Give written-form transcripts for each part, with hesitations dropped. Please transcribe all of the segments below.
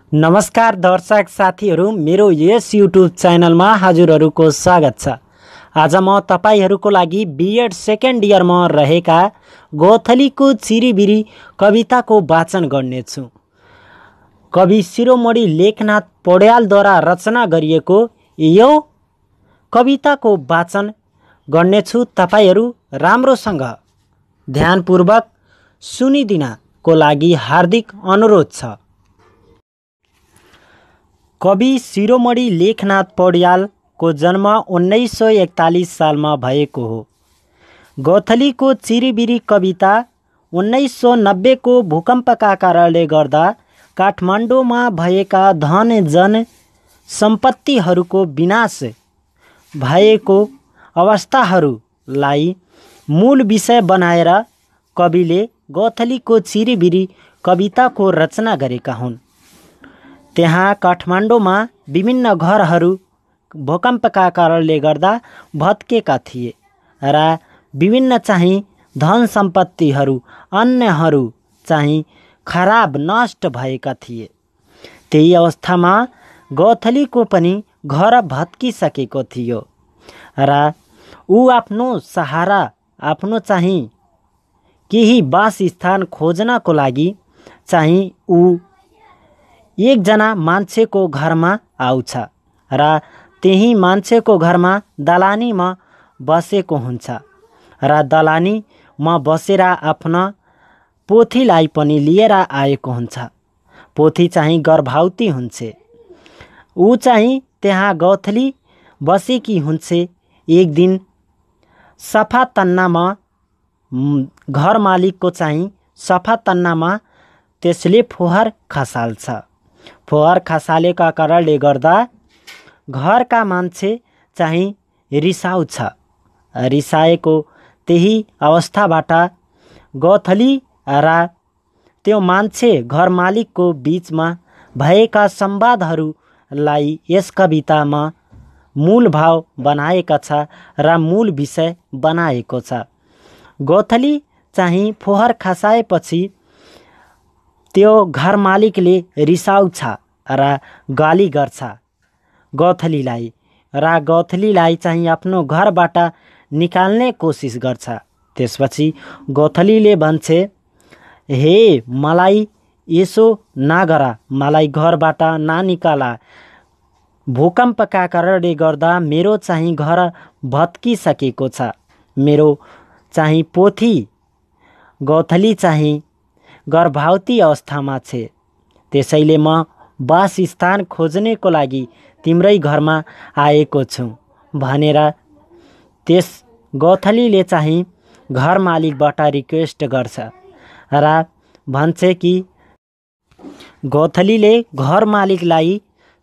नमस्कार दर्शक साथीहरू, मेरो यस युट्युब च्यानलमा हजुरहरूको स्वागत छ। आज म तपाईहरूको लागि बीएड सेकेन्ड इयरमा रहेका गोथलीको चिरिबिरी कविताको वाचन गर्नेछु। कवि शिरोमणि लेखनाथ पौड्यालद्वारा रचना गरिएको यो कविताको वाचन गर्नेछु। तपाईहरू राम्रोसँग ध्यानपूर्वक सुनिदिनको लागि हार्दिक अनुरोध छ। कवि शिरोमणि लेखनाथ पौड्यालको जन्म 1941 सालमा भएको हो। गोथलीको चिरिबिरी कविता 1990 को भूकम्पका कारणले गर्दा काठमाडौँमा भएका धन जन सम्पत्तिहरूको विनाश भएको अवस्थाहरूलाई मूल विषय बनाएर कविले गोथलीको चिरिबिरी कविताको रचना गरेका हुन्। त्यहाँ काठमाडौँमा विभिन्न घरहरू भूकम्पका कारणले गर्दा भत्केका थिए र विभिन्न चाहिँ धन सम्पत्तिहरू अन्यहरू चाहिँ खराब नष्ट भएका थिए। त्यही अवस्थामा गोथलीको पनि घर भत्किसकेको थियो र ऊ आफ्नो सहारा आफ्नो चाहिँ केही वासस्थान खोज्नको लागि चाहिँ ऊ एकजना मान्छेको घरमा आउँछ र त्यही मान्छेको घरमा दलानीमा बसेको हुन्छ र दलानीमा बसेर आफ्ना पोथीलाई पनि लिएर आएको हुन्छ। पोथी चाहिँ गर्भवती हुन्छ। ऊ चाहिँ त्यहाँ गोथली बसेकी हुन्छ। एक दिन सफा तन्नामा घर मालिकको चाहिँ सफा तन्नामा त्यसले फोहर खसाल्छ। फोहर खसालेका कारणले गर्दा घरका मान्छे चाहिँ रिसाउँछ। रिसाएको त्यही अवस्थाबाट गोथली र त्यो मान्छे घर मालिकको बीचमा भएका संवादहरूलाई यस कवितामा मूल भाव बनाएका छ र मूल विषय बनाएको छ। गोथली चाहिँ फोहर खसाएपछि त्यो घर मालिकले रिसाउँछ र गाली गर्छ गोथलीलाई र गोथलीलाई चाहिँ आफ्नो घरबाट निकाल्ने कोसिस गर्छ। त्यसपछि गोथलीले भन्छ, हे मलाई यसो नगर, मलाई घरबाट ननिकाला। भूकम्पका कारणले गर्दा मेरो चाहिँ घर भत्किसकेको छ। मेरो चाहिँ पोथी गोथली चाहिँ गर्भवती अवस्थामा छ। त्यसैले म वासस्थान खोज्नेको लागि तिम्रै घरमा आएको छु भनेर त्यस गोथलीले चाहिँ घर मालिकबाट रिक्वेस्ट गर्छ र भन्छ कि गोथलीले घर मालिकलाई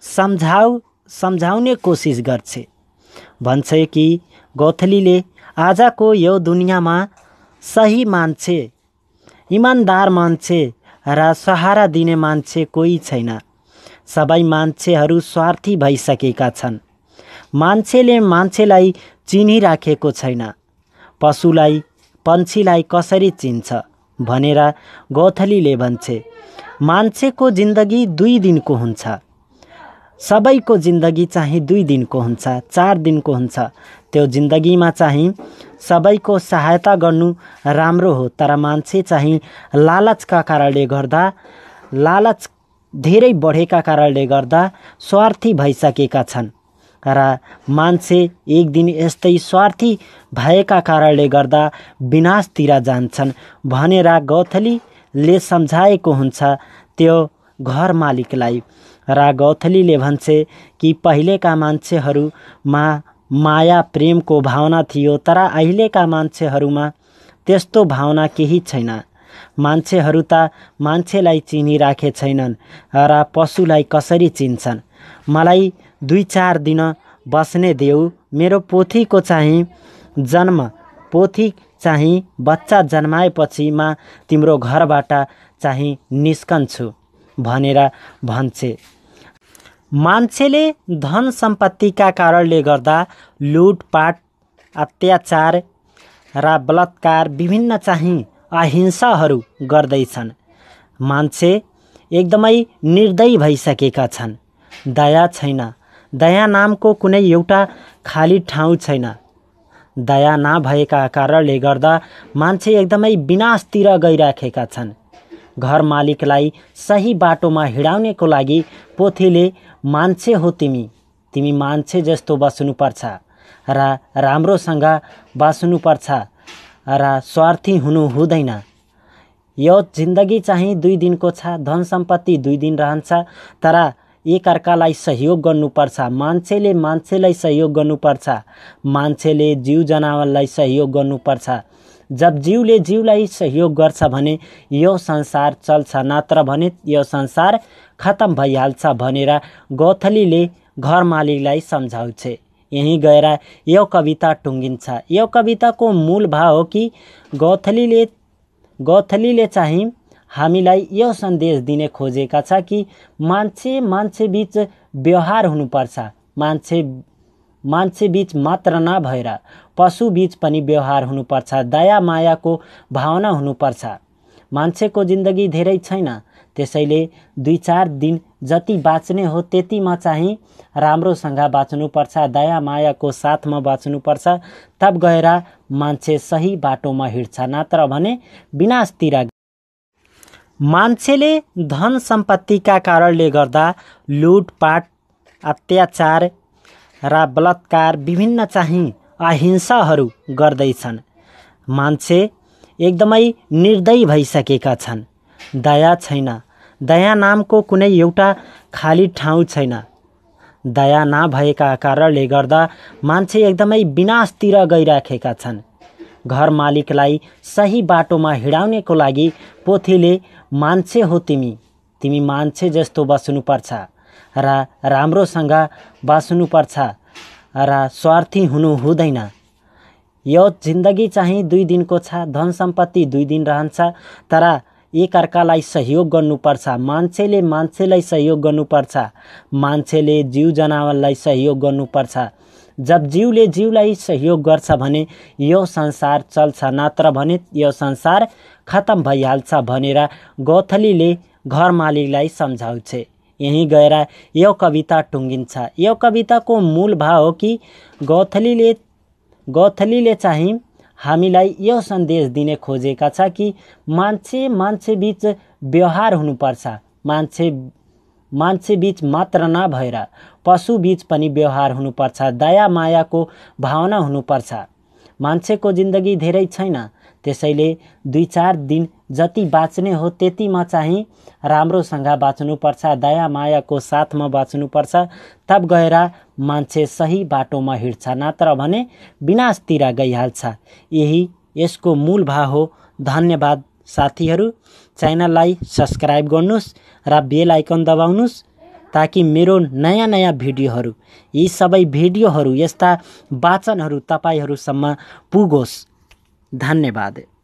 सम्झाउने कोसिस गर्छ। भन्छ कि गोथलीले आजको यो दुनियाँमा सही मान्छे, इमानदार मान्छे र सहारा दिने मान्छे कोही छैन। सबै मान्छेहरू स्वार्थी भइसकेका छन्। मान्छेले मान्छेलाई चिनिराखेको छैन। पशुलाई पन्छीलाई कसरी चिन्छ भनेर गोथलीले भन्छ। मान्छेको जिन्दगी 2 दिनको हुन्छ। सबैको जिन्दगी चाहिँ 2 दिनको हुन्छ, 4 दिनको हुन्छ। त्यो जिन्दगीमा चाहिँ सबैको सहायता गर्नु राम्रो हो, तर मान्छे चाहिँ लालचका कारणले गर्दा, लालच धेरै बढेका कारणले गर्दा स्वार्थी भइसकेका छन् र मान्छे एक दिन यस्तै स्वार्थी भएका कारणले गर्दा विनाशतिर जान्छन् भनेर गोथलीले सम्झाएको हुन्छ त्यो घर मालिकलाई। र गोथलीले भन्छ कि पहिलेका मान्छेहरूमा माया प्रेमको भावना थियो, तर अहिलेका मान्छेहरूमा त्यस्तो भावना केही छैन। मान्छेहरू त मान्छेलाई चिनिराखे छैनन् र पशुलाई कसरी चिन्छन्। मलाई 2-4 दिन बस्ने देऊ। मेरो पोथीको चाहिँ जन्म, पोथी चाहिँ बच्चा जन्माएपछि म तिम्रो घरबाट चाहिँ निस्कन्छु भनेर भन्छ। मान्छेले धन सम्पत्तिका कारणले गर्दा लुटपाट, अत्याचार र बलात्कार विभिन्न चाहिँ अहिंसाहरू गर्दैछन्। मान्छे एकदमै निर्दयी भइसकेका छन्। दया छैन, दया नामको कुनै एउटा खाली ठाउँ छैन। दया नभएका कारणले गर्दा मान्छे एकदमै विनाशतिर गइराखेका छन्। घर मालिकलाई सही बाटोमा हिँडाउनेको लागि पोथीले मान्छे हो तिमी, तिमी मान्छे जस्तो बस्नुपर्छ र राम्रोसँग बस्नुपर्छ र स्वार्थी हुनु हुँदैन। यो जिन्दगी चाहिँ 2 दिनको छ, धन सम्पत्ति 2 दिन रहन्छ, तर एकअर्कालाई सहयोग गर्नुपर्छ। मान्छेले मान्छेलाई सहयोग गर्नुपर्छ, मान्छेले जीव जनावरलाई सहयोग गर्नुपर्छ। जब जीवले जीवलाई सहयोग गर्छ भने यो संसार चल्छ, नत्र भने यो संसार खत्म भइहाल्छ भनेर गौथलीले घर मालिकलाई सम्झाउँछ। यहीँ गएर यो कविता टुङ्गिन्छ। यो कविताको मूल भाव हो कि गौथलीले चाहिँ हामीलाई यो सन्देश दिने खोजेका छ कि मान्छे बीच व्यवहार हुनुपर्छ। मान्छे बीच मात्र नभएर पशु बीच पनि व्यवहार हुनुपर्छ। दया मायाको भावना हुनुपर्छ। मान्छेको जिन्दगी धेरै छैन, त्यसैले 2-4 दिन जति बाँच्ने हो त्यतिमा चाहिँ राम्रोसँग बाँच्नुपर्छ, दया मायाको साथमा बाँच्नुपर्छ। तब गएर मान्छे सही बाटोमा हिँड्छ, नत्र भने विनाशतिर। मान्छेले धन सम्पत्तिका कारणले गर्दा लुटपाट, अत्याचार र बलात्कार विभिन्न चाहिँ अहिंसाहरू गर्दैछन्। मान्छे एकदमै निर्दयी भइसकेका छन्। दया छैन, दया नामको कुनै एउटा खाली ठाउँ छैन। दया नभएका कारणले गर्दा मान्छे एकदमै विनाशतिर गइराखेका छन्। घर मालिकलाई सही बाटोमा हिँडाउनेको लागि पोथीले मान्छे हो तिमी, तिमी मान्छे जस्तो बस्नुपर्छ र राम्रोसँग बस्नुपर्छ र स्वार्थी हुनु हुँदैन। यो जिन्दगी चाहिँ 2 दिनको छ, धन सम्पत्ति 2 दिन रहन्छ, तर एकअर्कालाई सहयोग गर्नुपर्छ। मान्छेले मान्छेलाई सहयोग गर्नुपर्छ, मान्छेले जीव जनावरलाई सहयोग गर्नुपर्छ। जब जीवले जीवलाई सहयोग गर्छ भने यो संसार चल्छ, नत्र भने यो संसार खत्म भइहाल्छ भनेर गौथलीले घर मालिकलाई सम्झाउँछ। यहीँ गएर यो कविता टुङ्गिन्छ। यो कविताको मूल भाव हो कि गौथलीले चाहिँ हामीलाई यो सन्देश दिने खोजेका छ कि मान्छे बीच व्यवहार हुनुपर्छ। मान्छे बीच मात्र नभएर पशु बीच पनि व्यवहार हुनुपर्छ। दया मायाको भावना हुनुपर्छ। मान्छेको जिन्दगी धेरै छैन, त्यसैले 2-4 दिन जति बाँच्ने हो त्यतिमा चाहिँ राम्रोसँग बाँच्नुपर्छ, दया मायाको साथमा बाँच्नुपर्छ। तब गएर मान्छे सही बाटोमा हिँड्छ, नत्र भने विनाशतिर गइहाल्छ। यही यसको मूल भाव हो। धन्यवाद साथीहरू। च्यानललाई सब्स्क्राइब गर्नुहोस् र बेल आइकन दबाउनुहोस् ताकि मेरो नयाँ भिडियोहरू, यी सबै भिडियोहरू, यस्ता वाचनहरू तपाईहरूसम्म पुगोस्। धन्यवाद।